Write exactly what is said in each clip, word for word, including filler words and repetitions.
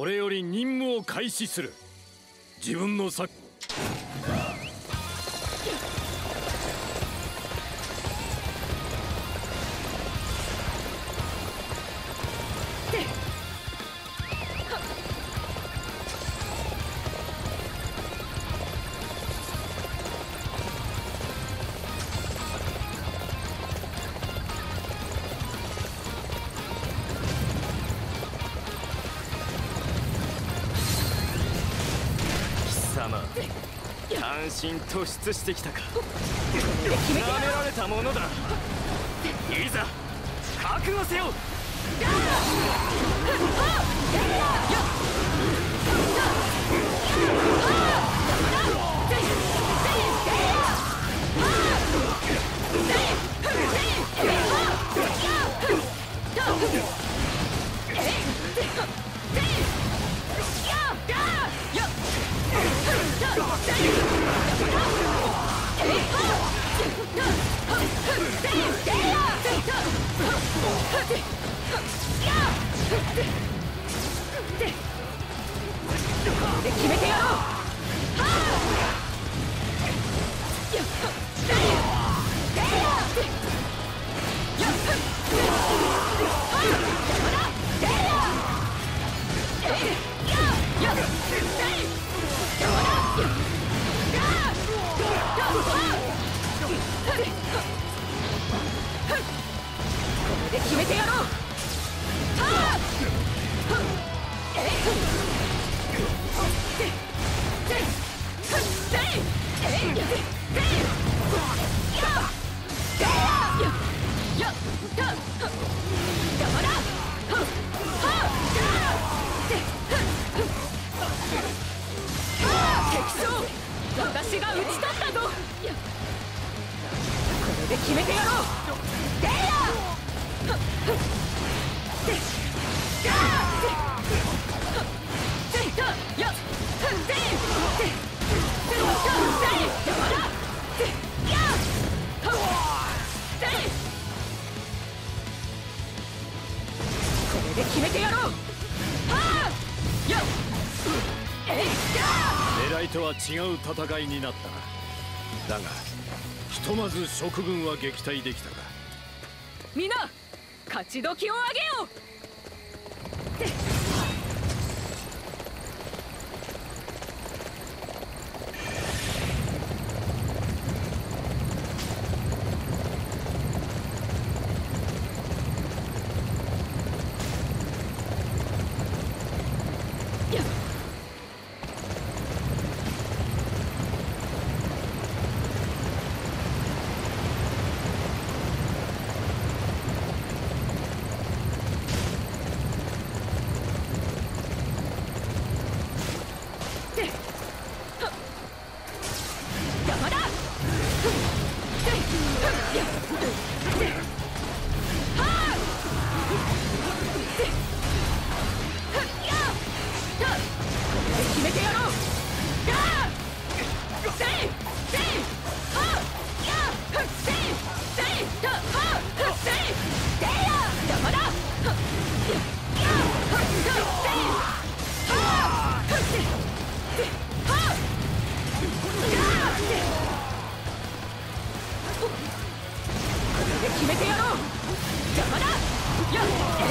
これより任務を開始する。自分のさ単身突出してきたか。なめられたものだ。いざ覚悟せよ。決めてやろう。これで決めてやろう。私が打ち取ったぞ。これで決めてやろう。これで決めてやろう。狙いとは違う戦いになったな。だがひとまず蜀軍は撃退できたか。皆勝ち時をあげよう。決めてやろう。邪魔だ。やっ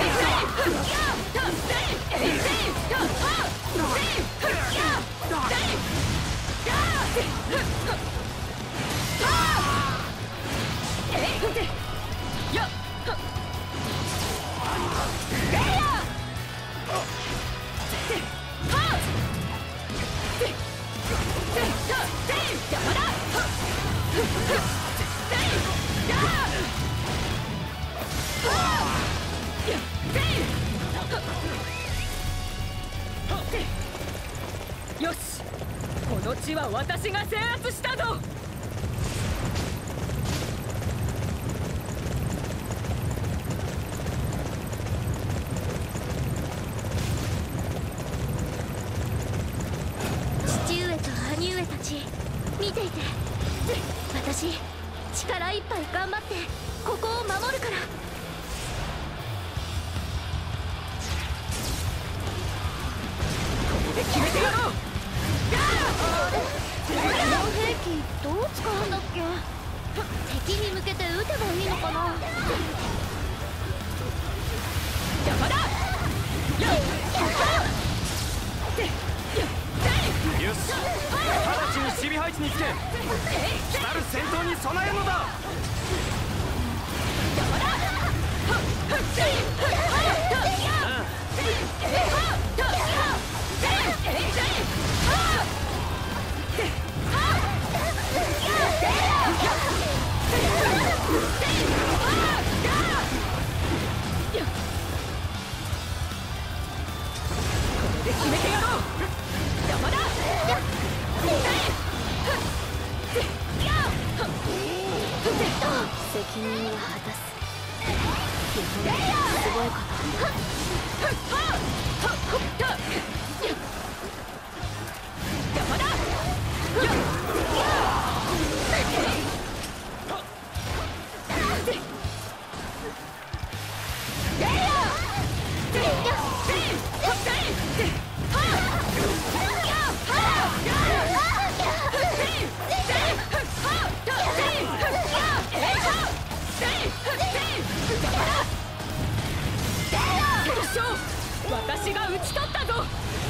よし、この地は私が制圧したぞ。 父上と兄上たち見ていて。私力いっぱい頑張ってここを守るから。 敵に向けて撃てばいいのかな。 邪魔だ。よし、直ちに守備配置につけ、来たる戦闘に備えるのだ。邪魔だ。決めてやろう。邪魔だ。 責任を果たす。基本的にすごいこと。 邪魔だ。私が討ち取ったぞ。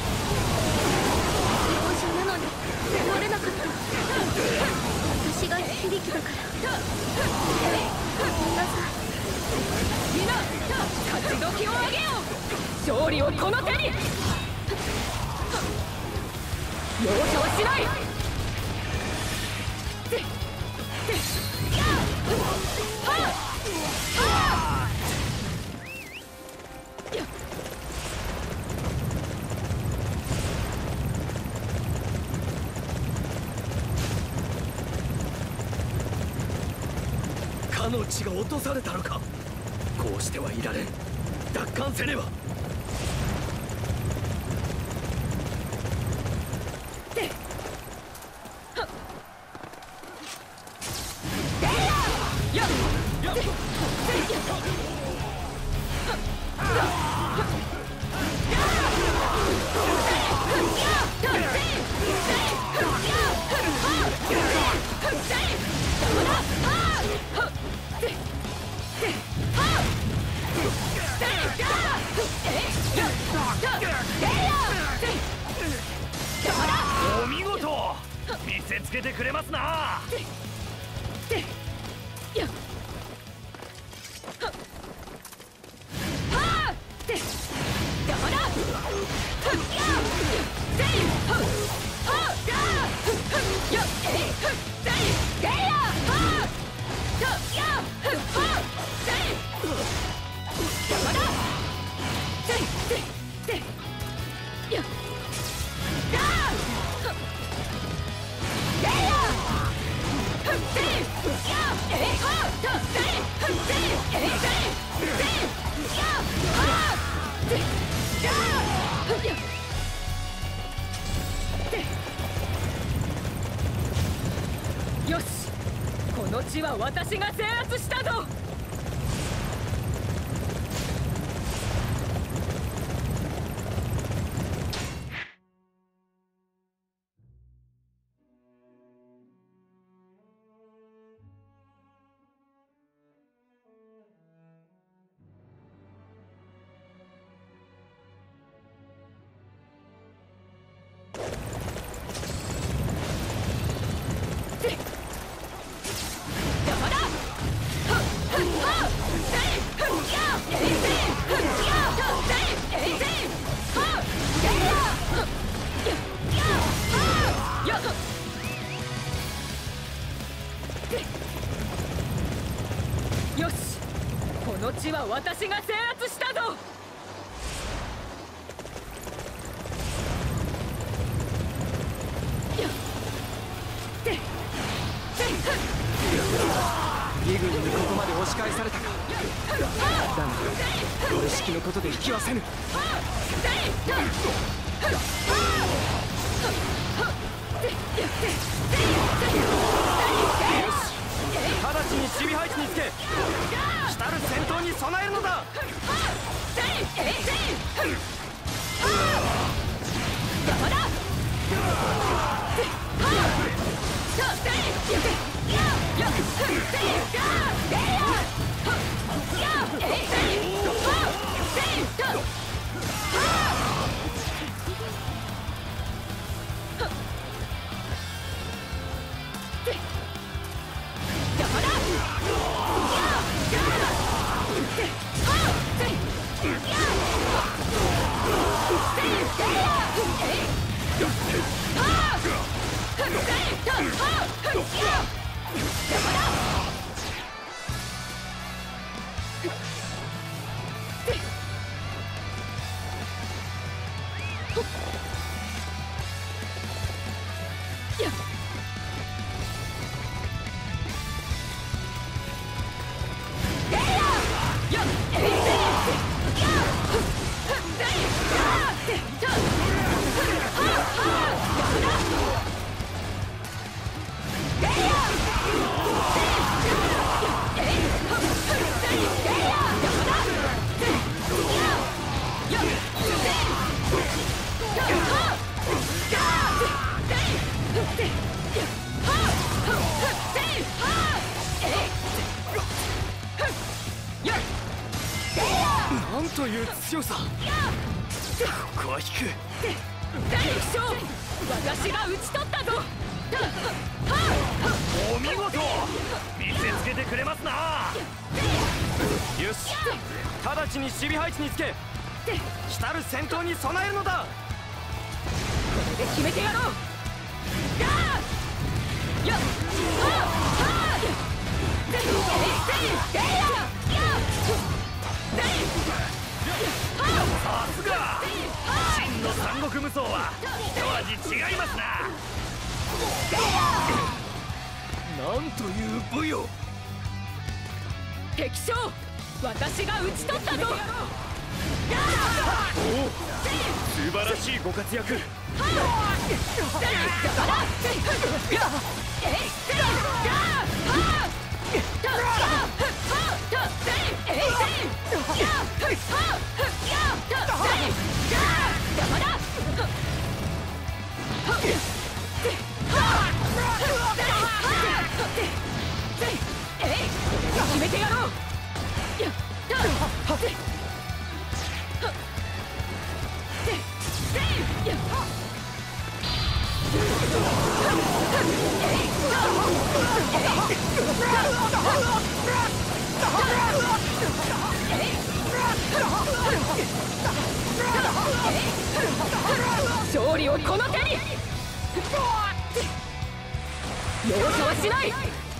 容赦なのに守れなかった。私が響きだから。ごめんなさい。 みんな勝ち時をあげよう。勝利をこの手に。容赦はしない。かの地が落とされたのか。こうしてはいられん。奪還せねば。お見事。見せつけてくれますな。よし、この地は私が制圧したぞ。よし、この地は私が制圧したぞ。義軍にここまで押し返されたか。だが俺式のことで引きはせぬ。よし、直ちに守備配置につけ、来たる戦闘に備えるのだ。邪魔だ。よっなんという強さ。ここは引く。 大将、私が討ち取ったぞ。 お見事、見せつけてくれますな。よし、直ちに守備配置につけ、来たる戦闘に備えるのだ。 これで決めてやろう。やっ、 さすが真の三国無双は一味違いますな。なんという武よ。 敵将、私が討ち取ったぞ。 おお、素晴らしいご活躍。 決めてやろう。勝利をこの手に。容赦はしない。